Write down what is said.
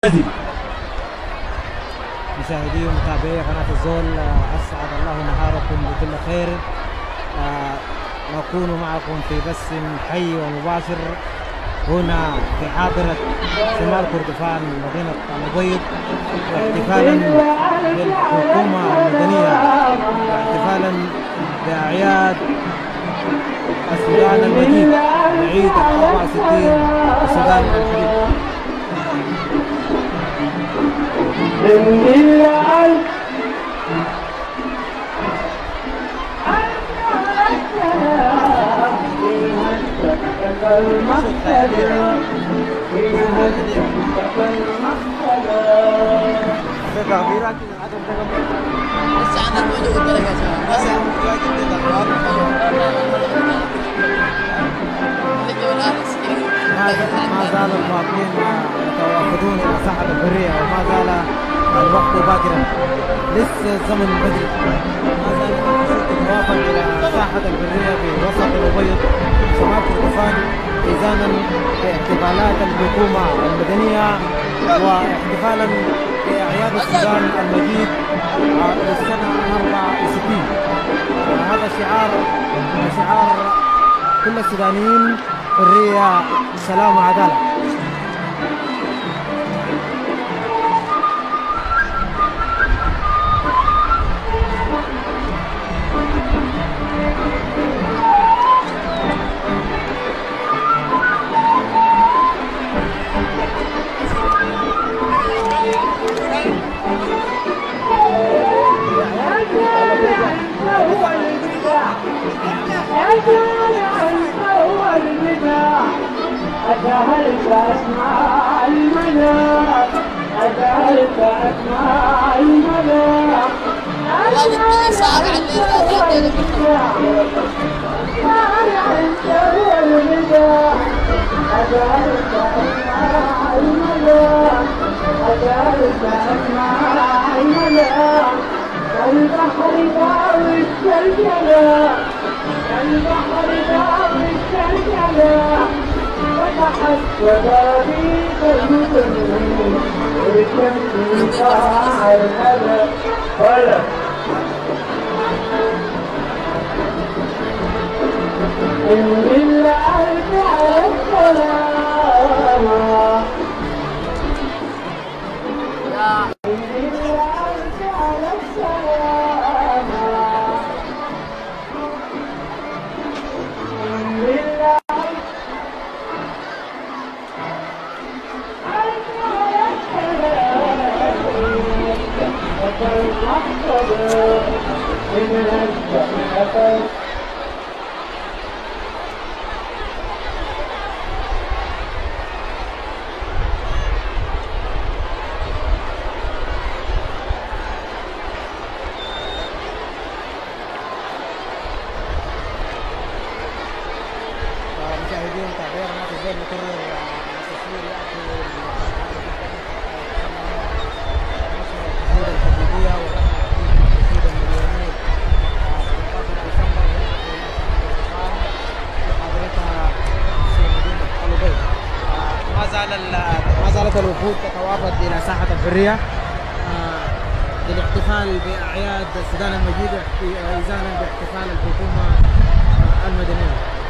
مشاهدي ومتابعي قناة الزول، أسعد الله نهاركم بكل خير. نكون معكم في بث حي ومباشر هنا في حاضرة شمال كردفان مدينة الأبيض، واحتفالا بالحكومة المدنية واحتفالا بأعياد السودان المجيد، عيد 64 السودان الحديث. ما زال المواطنين يتوافدون إلى ساحة الحرية، وما زال الوقت باكرا، لسه الزمن بدري. ما زال يتوافد إلى ساحة الحرية في وسط الأبيض شمال كردفان، إذانا باحتفالات الحكومة المدنية واحتفالا بأعياد السودان المجيد للسنة 64. هذا شعار كل السودانيين: حرية، سلام، وعدالة. أجهلت أسماء المنى، أجهلت أسماء المنى، أجهلت أسماء المنى، البحر داوي السلسلة، البحر داوي السلسلة، فتحت شبابيك المسلمين والشمس طاع الهدى ولا إن الأرض على السلامة. مشاهدين ومتابعي قناة الزول، نكرر التصوير يأتي التحديد الحدودية والتحديد المليوني 13 ديسمبر هنا في الوطن في حاضرتها في مدينة الأبيض. ما زالت الوفود تتوافد إلى ساحة الحرية للاحتفال بأعياد السودان المجيد، إذانا باحتفال الحكومة المدنية.